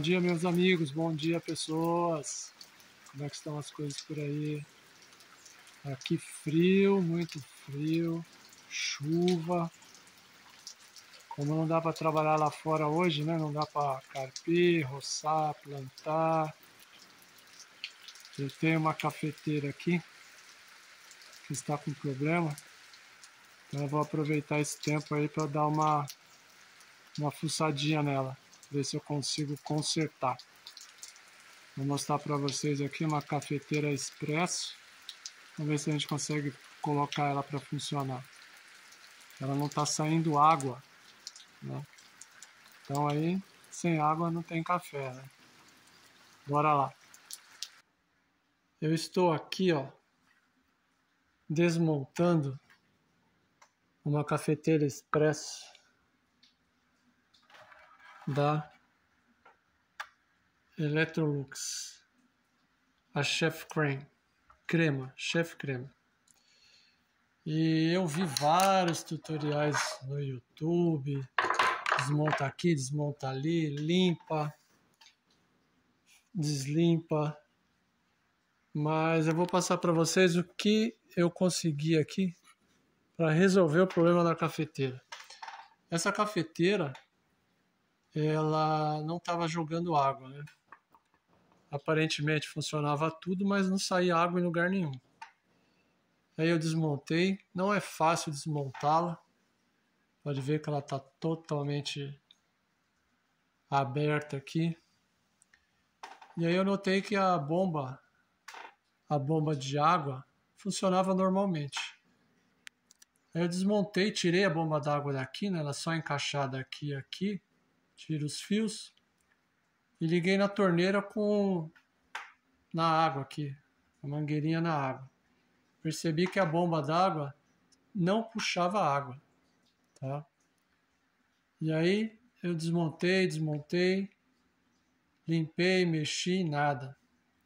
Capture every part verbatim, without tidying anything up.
dia, meus amigos, bom dia, pessoas. Como é que estão as coisas por aí? Aqui frio, muito frio, chuva. Como não dá para trabalhar lá fora hoje, né? Não dá para carpir, roçar, plantar. Eu tenho uma cafeteira aqui que está com problema. Então eu vou aproveitar esse tempo aí para dar uma, uma fuçadinha nela. Ver se eu consigo consertar. Vou mostrar para vocês aqui uma cafeteira expresso. Vamos ver se a gente consegue colocar ela para funcionar. Ela não está saindo água, né? Então aí, sem água não tem café, né? Bora lá. Eu estou aqui, ó, desmontando uma cafeteira expresso da Electrolux, a Chef Creme, crema, Chef Crema. E eu vi vários tutoriais no YouTube, desmonta aqui, desmonta ali, limpa, deslimpa, mas eu vou passar para vocês o que eu consegui aqui para resolver o problema da cafeteira. Essa cafeteira, ela não estava jogando água, né? Aparentemente funcionava tudo, mas não saía água em lugar nenhum. Aí eu desmontei, não é fácil desmontá-la. Pode ver que ela está totalmente aberta aqui. E aí eu notei que a bomba, a bomba de água, funcionava normalmente. Aí eu desmontei, tirei a bomba d'água daqui, né? Ela só encaixada aqui e aqui. Tiro os fios. E liguei na torneira com na água aqui, a mangueirinha na água. Percebi que a bomba d'água não puxava água, tá? E aí eu desmontei, desmontei, limpei, mexi, nada.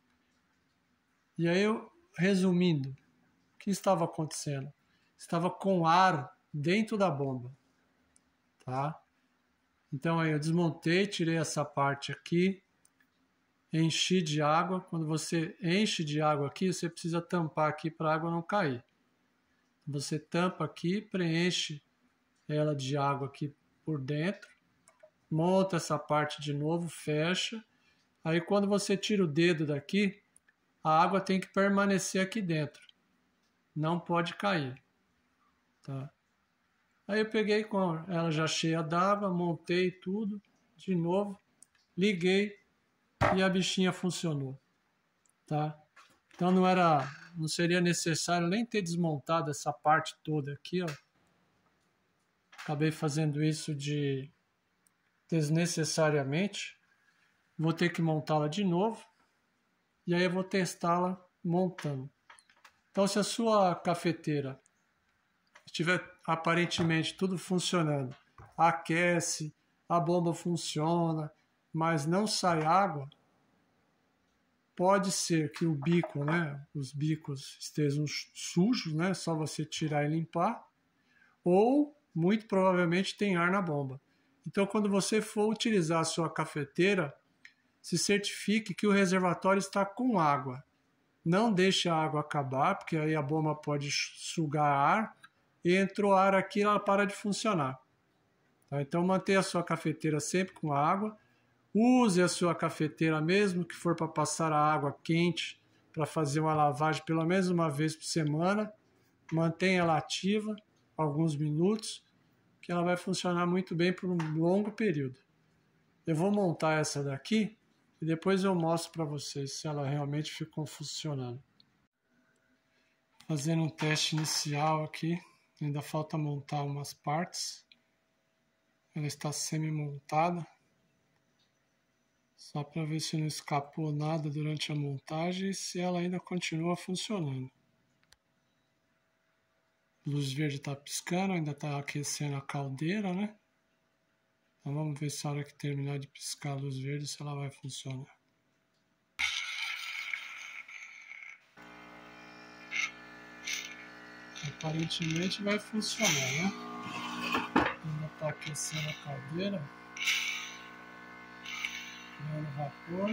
E aí eu, resumindo, o que estava acontecendo? Estava com ar dentro da bomba, tá? Então aí eu desmontei, tirei essa parte aqui, enchi de água. Quando você enche de água aqui, você precisa tampar aqui para a água não cair. Você tampa aqui, preenche ela de água aqui por dentro, monta essa parte de novo, fecha. Aí quando você tira o dedo daqui, a água tem que permanecer aqui dentro, não pode cair, tá? Aí eu peguei com ela já cheia d'água, montei tudo de novo, liguei e a bichinha funcionou, tá? Então não era, não seria necessário nem ter desmontado essa parte toda aqui, ó. Acabei fazendo isso de desnecessariamente. Vou ter que montá-la de novo e aí eu vou testá-la montando. Então se a sua cafeteira estiver aparentemente tudo funcionando, aquece, a bomba funciona, mas não sai água, pode ser que o bico, né, os bicos estejam sujos, né, só você tirar e limpar, ou muito provavelmente tem ar na bomba. Então quando você for utilizar a sua cafeteira, se certifique que o reservatório está com água. Não deixe a água acabar, porque aí a bomba pode sugar ar, e entrou ar aqui, ela para de funcionar. Tá? Então mantenha a sua cafeteira sempre com água. Use a sua cafeteira mesmo que for para passar a água quente, para fazer uma lavagem pelo menos uma vez por semana. Mantenha ela ativa alguns minutos, que ela vai funcionar muito bem por um longo período. Eu vou montar essa daqui e depois eu mostro para vocês se ela realmente ficou funcionando. Fazendo um teste inicial aqui. Ainda falta montar umas partes. Ela está semi-montada. Só para ver se não escapou nada durante a montagem e se ela ainda continua funcionando. A luz verde está piscando, ainda está aquecendo a caldeira, né? Então vamos ver se a hora que terminar de piscar a luz verde, se ela vai funcionar. Aparentemente vai funcionar, né? Ainda está aquecendo a caldeira. no vapor.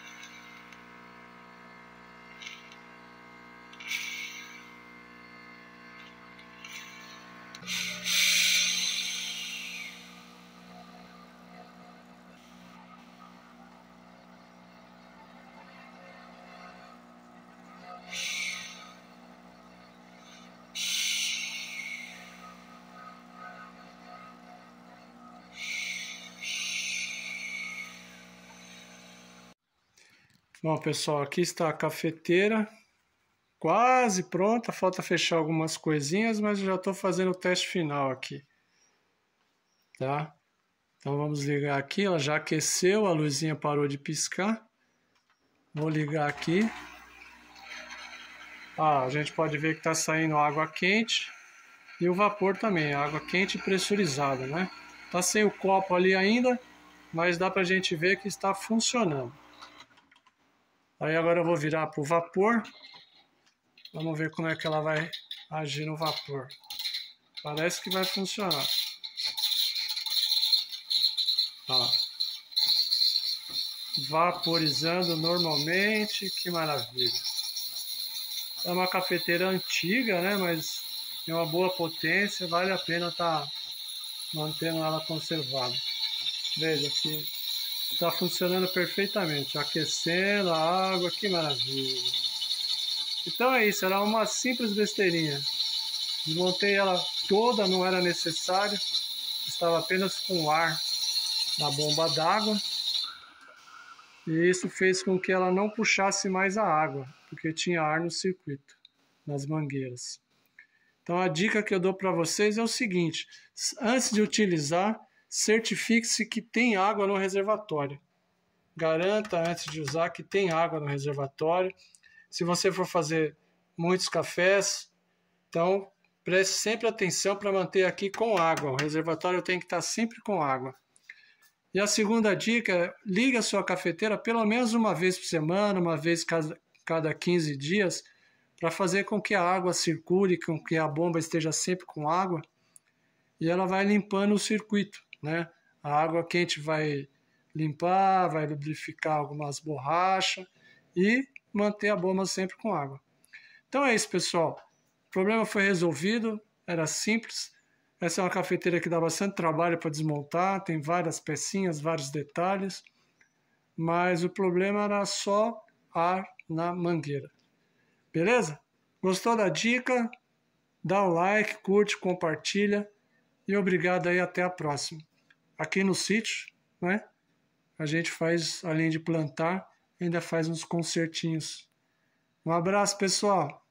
Bom, pessoal, aqui está a cafeteira, quase pronta, falta fechar algumas coisinhas, mas eu já estou fazendo o teste final aqui, tá? Então vamos ligar aqui, ela já aqueceu, a luzinha parou de piscar. Vou ligar aqui. Ah, a gente pode ver que está saindo água quente e o vapor também, água quente e pressurizada, né? Tá sem o copo ali ainda, mas dá pra gente ver que está funcionando. Aí agora eu vou virar para o vapor. Vamos ver como é que ela vai agir no vapor. Parece que vai funcionar. Ó. Vaporizando normalmente, que maravilha. É uma cafeteira antiga, né? Mas tem uma boa potência, vale a pena estar mantendo ela conservada. Veja que está funcionando perfeitamente, aquecendo a água, que maravilha. Então é isso, era uma simples besteirinha. Desmontei ela toda, não era necessário, estava apenas com ar na bomba d'água. E isso fez com que ela não puxasse mais a água, porque tinha ar no circuito, nas mangueiras. Então a dica que eu dou para vocês é o seguinte: antes de utilizar, certifique-se que tem água no reservatório. Garanta antes de usar que tem água no reservatório. Se você for fazer muitos cafés, então preste sempre atenção para manter aqui com água. O reservatório tem que estar sempre com água. E a segunda dica é: ligue a sua cafeteira pelo menos uma vez por semana, uma vez cada, cada quinze dias, para fazer com que a água circule, com que a bomba esteja sempre com água, e ela vai limpando o circuito, né? A água quente vai limpar, vai lubrificar algumas borrachas e manter a bomba sempre com água. Então é isso, pessoal. O problema foi resolvido, era simples. Essa é uma cafeteira que dá bastante trabalho para desmontar, tem várias pecinhas, vários detalhes, mas o problema era só ar na mangueira. Beleza? Gostou da dica? Dá um like, curte, compartilha e obrigado aí, até a próxima. Aqui no sítio, né? A gente faz, além de plantar, ainda faz uns concertinhos. Um abraço, pessoal!